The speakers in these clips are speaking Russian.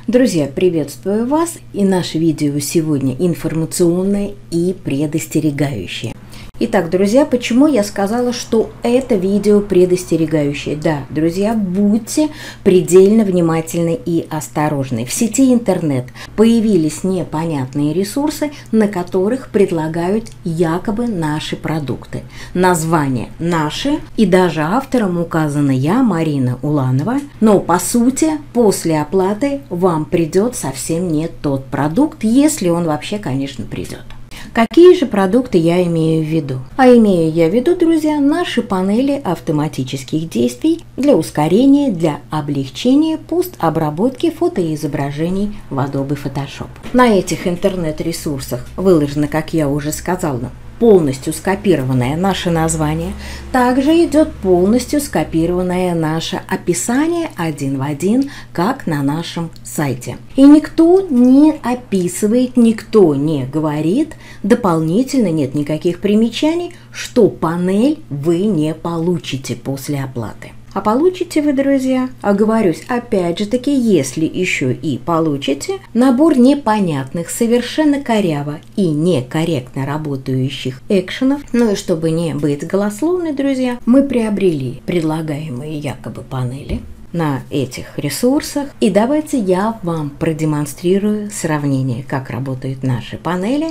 Друзья, приветствую вас, и наше видео сегодня информационное и предостерегающее. Итак, друзья, почему я сказала, что это видео предостерегающее? Да, друзья, будьте предельно внимательны и осторожны. В сети интернет появились непонятные ресурсы, на которых предлагают якобы наши продукты. Название наши, и даже автором указана я, Марина Уланова, но по сути после оплаты вам придет совсем не тот продукт, если он вообще, конечно, придет. Какие же продукты я имею в виду? А имею я в виду, друзья, наши панели автоматических действий для ускорения, для облегчения постобработки фотоизображений в Adobe Photoshop. На этих интернет-ресурсах выложено, как я уже сказала, полностью скопированное наше название, также идет полностью скопированное наше описание один в один, как на нашем сайте. И никто не описывает, никто не говорит, дополнительно нет никаких примечаний, что панель вы не получите после оплаты. А получите вы, друзья, оговорюсь, опять же таки, если еще и получите, набор непонятных, совершенно коряво и некорректно работающих экшенов. Ну и чтобы не быть голословной, друзья, мы приобрели предлагаемые якобы панели на этих ресурсах. И давайте я вам продемонстрирую сравнение, как работают наши панели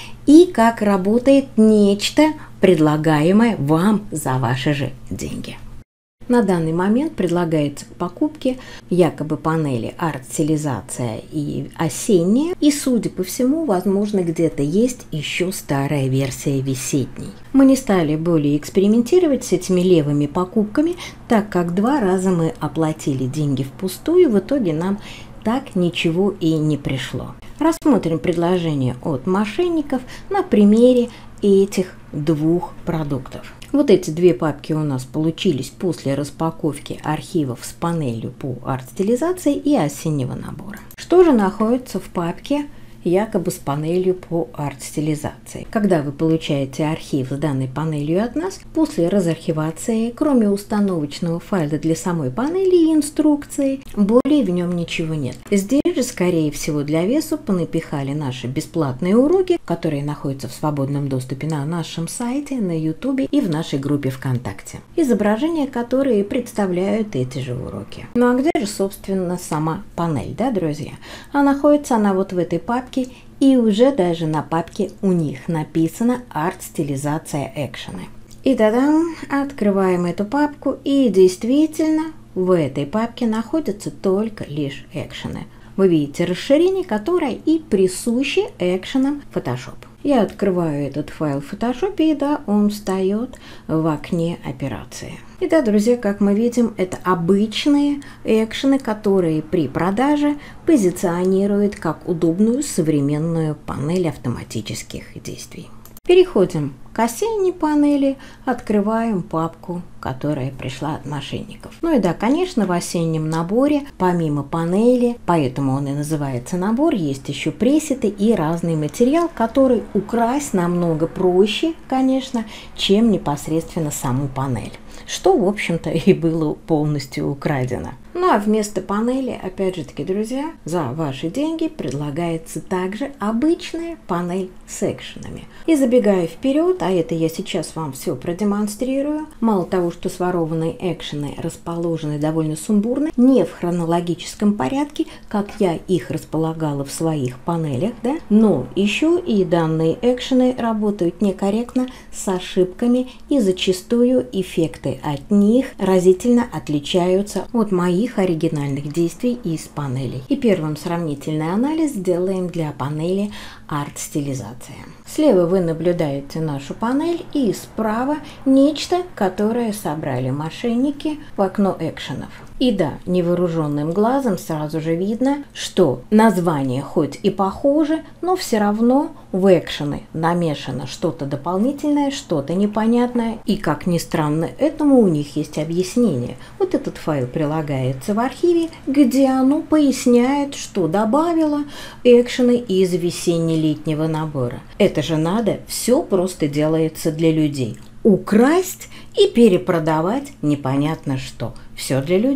и как работает нечто, предлагаемое вам за ваши же деньги. На данный момент предлагается к покупке якобы панели арт-стилизация и осенняя. И, судя по всему, возможно, где-то есть еще старая версия весенней. Мы не стали более экспериментировать с этими левыми покупками, так как 2 раза мы оплатили деньги впустую, в итоге нам так ничего и не пришло. Рассмотрим предложение от мошенников на примере этих 2 продуктов. Вот эти 2 папки у нас получились после распаковки архивов с панелью по арт-стилизации и осеннего набора. Что же находится в папке якобы с панелью по арт-стилизации? Когда вы получаете архив с данной панелью от нас, после разархивации, кроме установочного файла для самой панели и инструкции, более в нем ничего нет. Здесь же, скорее всего, для весу понапихали наши бесплатные уроки, которые находятся в свободном доступе на нашем сайте, на YouTube и в нашей группе ВКонтакте. Изображения, которые представляют эти же уроки. Ну а где же, собственно, сама панель, да, друзья? А находится она вот в этой папке, и уже даже на папке у них написано арт-стилизация экшены. И тогда открываем эту папку, и действительно в этой папке находятся только лишь экшены. Вы видите расширение, которое и присуще экшенам Photoshop. Я открываю этот файл в Photoshop, и да, он встает в окне операции. И да, друзья, как мы видим, это обычные экшены, которые при продаже позиционируют как удобную современную панель автоматических действий. Переходим к осенней панели, открываем папку, которая пришла от мошенников. Ну и да, конечно, в осеннем наборе, помимо панели, поэтому он и называется набор, есть еще пресеты и разный материал, который украсть намного проще, конечно, чем непосредственно саму панель. Что, в общем-то, и было полностью украдено. Ну а вместо панели, опять же таки, друзья, за ваши деньги предлагается также обычная панель с экшенами. И забегая вперед, а это я сейчас вам все продемонстрирую, мало того, что сворованные экшены расположены довольно сумбурно, не в хронологическом порядке, как я их располагала в своих панелях, да, но еще и данные экшены работают некорректно, с ошибками, и зачастую эффекты от них разительно отличаются от моих оригинальных действий из панелей. И первым сравнительный анализ сделаем для панели арт-стилизация. Слева вы наблюдаете нашу панель, и справа нечто, которое собрали мошенники в окно экшенов. И да, невооруженным глазом сразу же видно, что название хоть и похоже, но все равно в экшены намешано что-то дополнительное, что-то непонятное. И, как ни странно, этому у них есть объяснение. Вот этот файл прилагается в архиве, где оно поясняет, что добавило экшены из весенне-летнего набора. Это же надо, все просто делается для людей. Украсть и перепродавать непонятно что. Все для людей.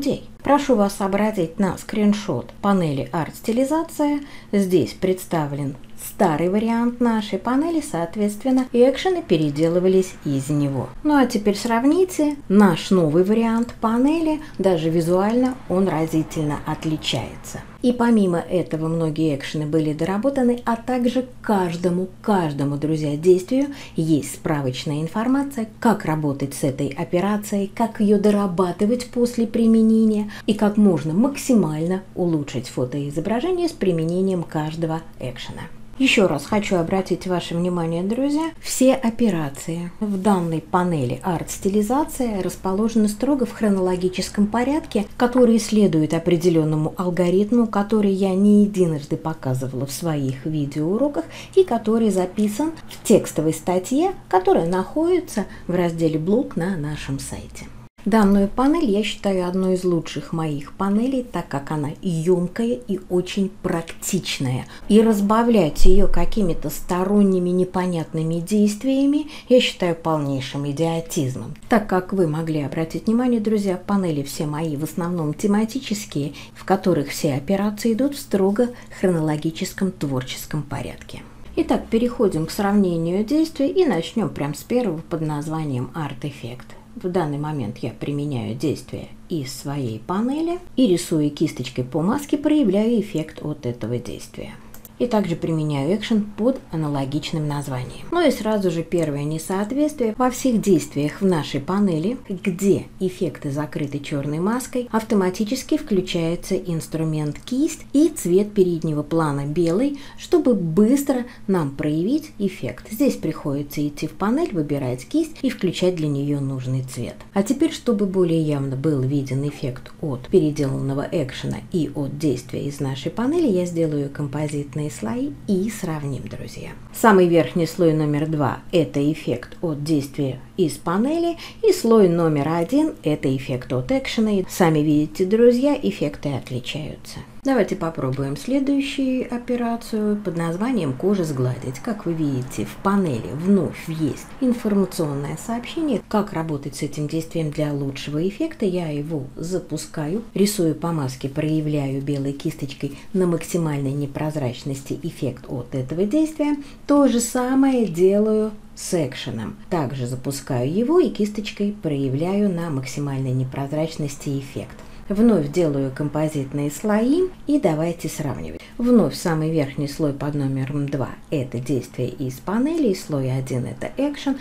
Прошу вас обратить на скриншот панели арт-стилизация. Здесь представлен старый вариант нашей панели, соответственно, экшены переделывались из него. Ну а теперь сравните наш новый вариант панели, даже визуально он разительно отличается. И помимо этого многие экшены были доработаны, а также каждому, друзья, действию есть справочная информация, как работать с этой операцией, как ее дорабатывать после применения и как можно максимально улучшить фотоизображение с применением каждого экшена. Еще раз хочу обратить ваше внимание, друзья, все операции в данной панели арт-стилизация расположены строго в хронологическом порядке, который следует определенному алгоритму, который я не единожды показывала в своих видеоуроках и который записан в текстовой статье, которая находится в разделе «Блог» на нашем сайте. Данную панель я считаю одной из лучших моих панелей, так как она емкая и очень практичная. И разбавлять ее какими-то сторонними непонятными действиями я считаю полнейшим идиотизмом. Так как вы могли обратить внимание, друзья, панели все мои в основном тематические, в которых все операции идут в строго хронологическом творческом порядке. Итак, переходим к сравнению действий и начнем прямо с первого под названием арт-эффект. В данный момент я применяю действие из своей панели и, рисуя кисточкой по маске, проявляю эффект от этого действия. И также применяю экшен под аналогичным названием. Ну и сразу же первое несоответствие. Во всех действиях в нашей панели, где эффекты закрыты черной маской, автоматически включается инструмент кисть и цвет переднего плана белый, чтобы быстро нам проявить эффект. Здесь приходится идти в панель, выбирать кисть и включать для нее нужный цвет. А теперь, чтобы более явно был виден эффект от переделанного экшена и от действия из нашей панели, я сделаю композитные слои и сравним, друзья. Самый верхний слой номер 2 – это эффект от действия из панели, и слой номер 1 – это эффект от экшена. И сами видите, друзья, эффекты отличаются. Давайте попробуем следующую операцию под названием «Кожа сгладить». Как вы видите, в панели вновь есть информационное сообщение, как работать с этим действием для лучшего эффекта. Я его запускаю, рисую по маске, проявляю белой кисточкой на максимальной непрозрачности эффект от этого действия. То же самое делаю с экшеном. Также запускаю его и кисточкой проявляю на максимальной непрозрачности эффект. Вновь делаю композитные слои и давайте сравнивать. Вновь самый верхний слой под номером 2 – это действие из панели, слой 1 – это экшен.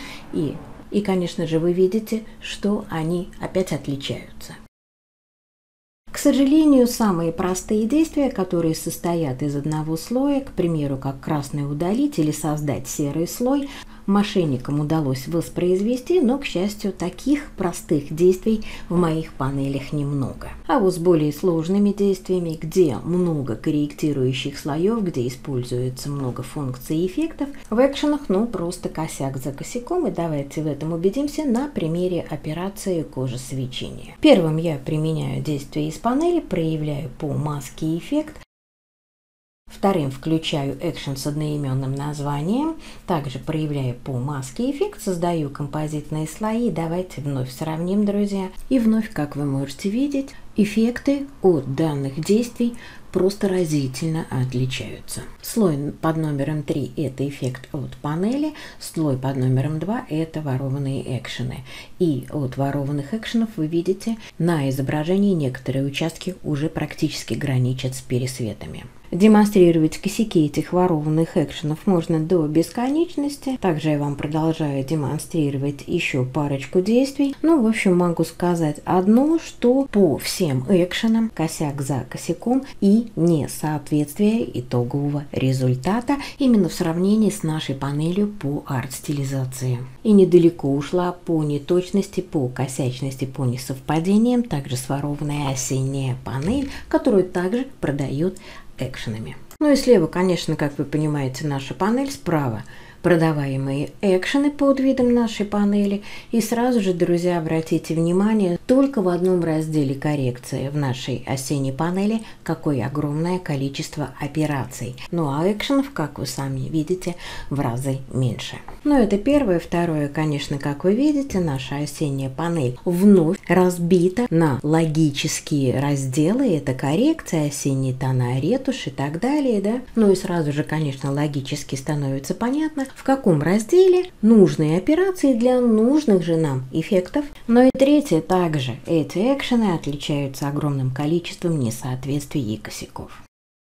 И, конечно же, вы видите, что они опять отличаются. К сожалению, самые простые действия, которые состоят из одного слоя, к примеру, как красный удалить или создать серый слой, мошенникам удалось воспроизвести, но, к счастью, таких простых действий в моих панелях немного. А вот с более сложными действиями, где много корректирующих слоев, где используется много функций и эффектов, в экшенах, просто косяк за косяком, и давайте в этом убедимся на примере операции кожесвечения. Первым я применяю действие из панели, проявляю по маске эффект. Вторым включаю экшен с одноименным названием, также проявляю по маске эффект, создаю композитные слои. Давайте вновь сравним, друзья. И вновь, как вы можете видеть, эффекты от данных действий просто разительно отличаются. Слой под номером 3 – это эффект от панели, слой под номером 2 – это ворованные экшены. И от ворованных экшенов вы видите, на изображении некоторые участки уже практически граничат с пересветами. Демонстрировать косяки этих ворованных экшенов можно до бесконечности. Также я вам продолжаю демонстрировать еще парочку действий. В общем, могу сказать одно, что по всем экшенам косяк за косяком и несоответствие итогового результата именно в сравнении с нашей панелью по арт-стилизации. И недалеко ушла по неточности, по косячности, по несовпадениям, также сворованная осенняя панель, которую также продают экшенами. И слева, конечно, как вы понимаете, наша панель, справа продаваемые экшены под видом нашей панели. И сразу же, друзья, обратите внимание, только в одном разделе коррекции в нашей осенней панели какое огромное количество операций. Ну а экшенов, как вы сами видите, в разы меньше. Но это первое. Второе, конечно, как вы видите, наша осенняя панель вновь разбита на логические разделы. Это коррекция, осенние тона, ретушь и так далее, да. Ну и сразу же, конечно, логически становится понятно, в каком разделе нужные операции для нужных же нам эффектов. Но и третье, также эти экшены отличаются огромным количеством несоответствий и косяков.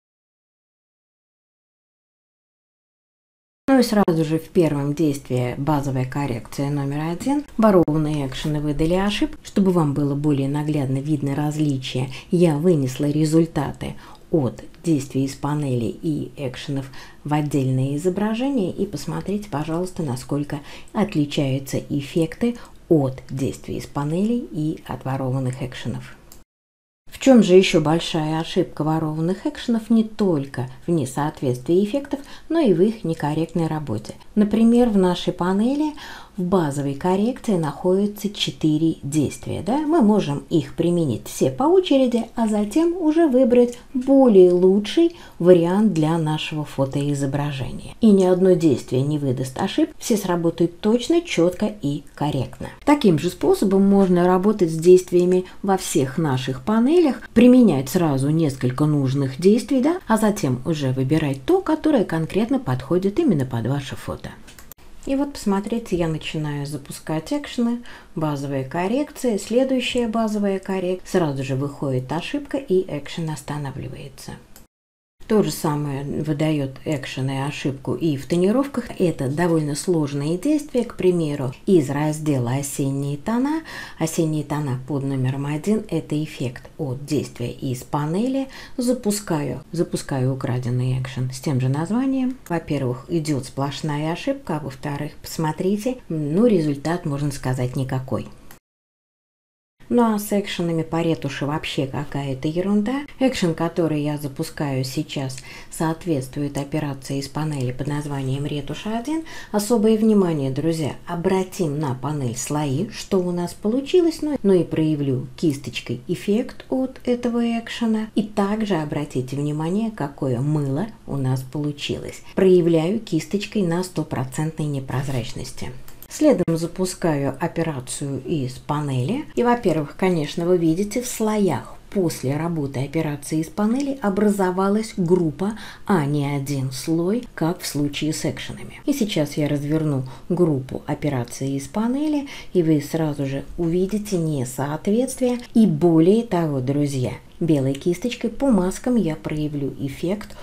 Ну и сразу же в первом действии базовая коррекция номер 1. Ворованные экшены выдали ошибку. Чтобы вам было более наглядно видно различия, я вынесла результаты от действий из панели и экшенов в отдельные изображения. И посмотрите, пожалуйста, насколько отличаются эффекты от действий из панелей и от ворованных экшенов. В чем же еще большая ошибка ворованных экшенов? Не только в несоответствии эффектов, но и в их некорректной работе. Например, в нашей панели в базовой коррекции находится 4 действия. Да? Мы можем их применить все по очереди, а затем уже выбрать более лучший вариант для нашего фотоизображения. И ни одно действие не выдаст ошибок, все сработают точно, четко и корректно. Таким же способом можно работать с действиями во всех наших панелях, применять сразу несколько нужных действий, да? А затем уже выбирать то, которое конкретно подходит именно под ваше фото. И вот посмотрите, я начинаю запускать экшены, базовая коррекция, следующая базовая коррекция, сразу же выходит ошибка и экшен останавливается. То же самое выдает экшен и ошибку и в тонировках. Это довольно сложные действия, к примеру, из раздела «Осенние тона». Осенние тона под номером 1 – это эффект от действия из панели. Запускаю украденный экшен с тем же названием. Во-первых, идет сплошная ошибка, а во-вторых, посмотрите, результат, можно сказать, никакой. Ну а с экшенами по ретуши вообще какая-то ерунда. Экшен, который я запускаю сейчас, соответствует операции из панели под названием ретушь 1. Особое внимание, друзья, обратим на панель слои, что у нас получилось, ну и проявлю кисточкой эффект от этого экшена. И также обратите внимание, какое мыло у нас получилось. Проявляю кисточкой на 100% непрозрачности. Следом запускаю операцию из панели. И, во-первых, конечно, вы видите, в слоях после работы операции из панели образовалась группа, а не один слой, как в случае с экшенами. И сейчас я разверну группу операции из панели, и вы сразу же увидите несоответствие. И более того, друзья, белой кисточкой по маскам я проявлю эффект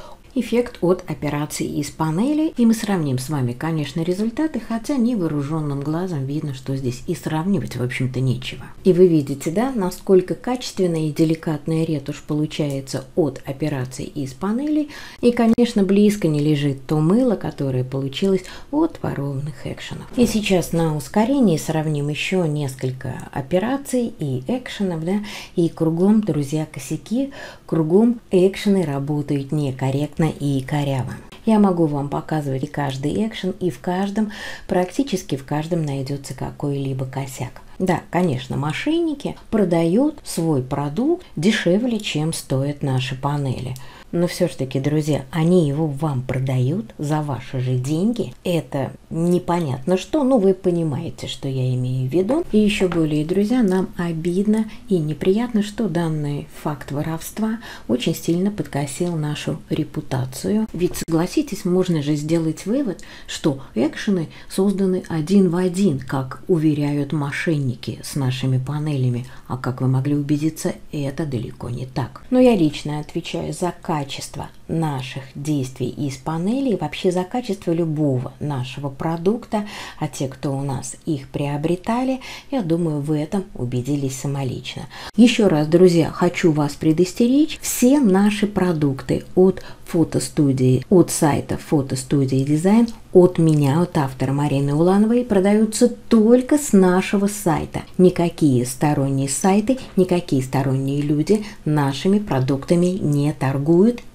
от операции из панели, и мы сравним с вами, конечно, результаты, хотя невооруженным глазом видно, что здесь и сравнивать, в общем-то, нечего. И вы видите, да, насколько качественная и деликатная ретушь получается от операции из панели, и, конечно, близко не лежит то мыло, которое получилось от ворованных экшенов. И сейчас на ускорении сравним еще несколько операций и экшенов, да, и кругом, друзья, косяки, кругом экшены работают некорректно и коряво. Я могу вам показывать и каждый экшен, и практически в каждом найдется какой-либо косяк. Да, конечно, мошенники продают свой продукт дешевле, чем стоят наши панели. Но все-таки, друзья, они его вам продают за ваши же деньги. Это непонятно что, но вы понимаете, что я имею в виду. И еще более, друзья, нам обидно и неприятно, что данный факт воровства очень сильно подкосил нашу репутацию. Ведь, согласитесь, можно же сделать вывод, что экшены созданы один в один, как уверяют мошенники с нашими панелями. А как вы могли убедиться, это далеко не так. Но я лично отвечаю за качество наших действий из панели и вообще за качество любого нашего продукта, а те, кто у нас их приобретали, я думаю, в этом убедились самолично. Еще раз, друзья, хочу вас предостеречь, все наши продукты от фотостудии, от сайта фотостудии дизайн, от меня, от автора Марины Улановой, продаются только с нашего сайта. Никакие сторонние сайты, никакие сторонние люди нашими продуктами не торгуют и в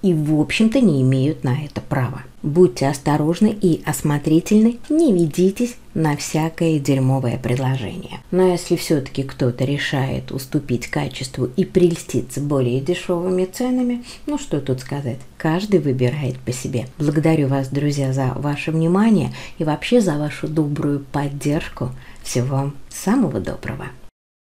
общем-то, не имеют на это права. Будьте осторожны и осмотрительны, не ведитесь на всякое дерьмовое предложение. Но если все-таки кто-то решает уступить качеству и прельститься более дешевыми ценами, ну что тут сказать, каждый выбирает по себе. Благодарю вас, друзья, за ваше внимание и вообще за вашу добрую поддержку. Всего вам самого доброго.